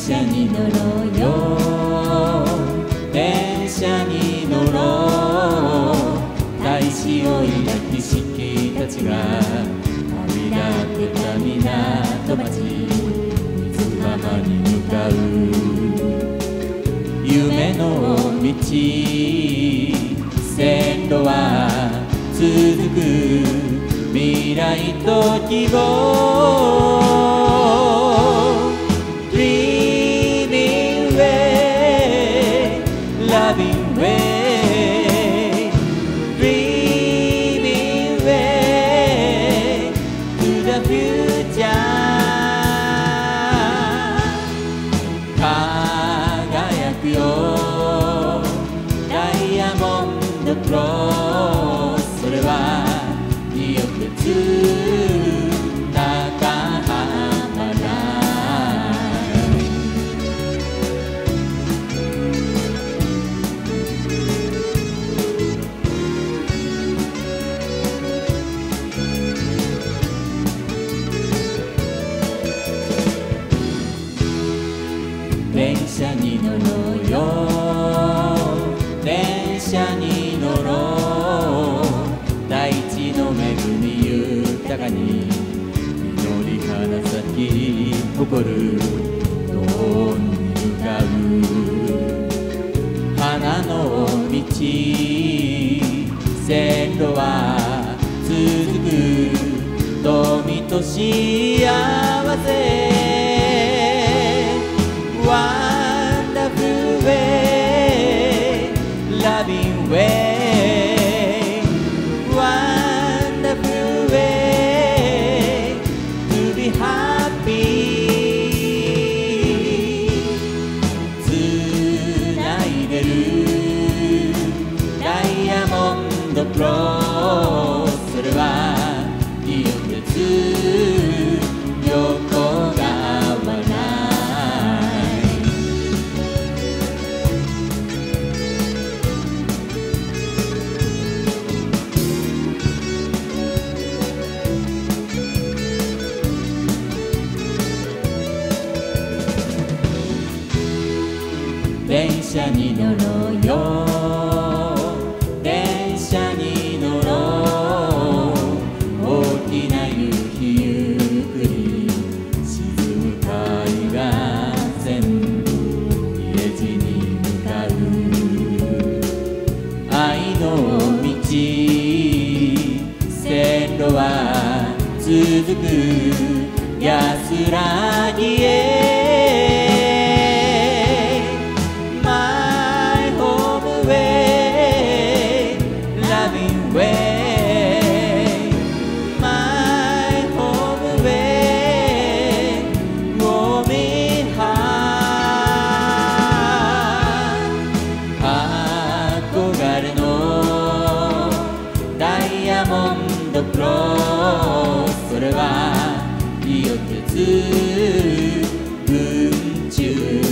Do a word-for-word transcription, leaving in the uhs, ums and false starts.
車に乗ろうよ、電車に乗ろう。大潮を抱きしきたちが旅立ってた港町、水浜に向かう夢の道、線路は続く、未来と希望。 Dreaming way, loving way, dreaming way to the future。 輝くよダイヤモンドクロス、それは意欲つ中浜だ。電車に乗ろうよ、電車に乗ろう。大地の恵み豊かに緑花咲き誇るドーンに向かう花の道、線路は続く富と幸せ。 Wonderful way, loving way, wonderful way to be happy。 つないでるダイヤモンドクロス、それはイオン鉄横川。 電車に乗ろうよ、電車に乗ろう。大きな夕日ゆっくり沈む海岸線、家路に向かう愛の道、線路は続く安らぎへ。 クロス、それは意欲鉄宇宙。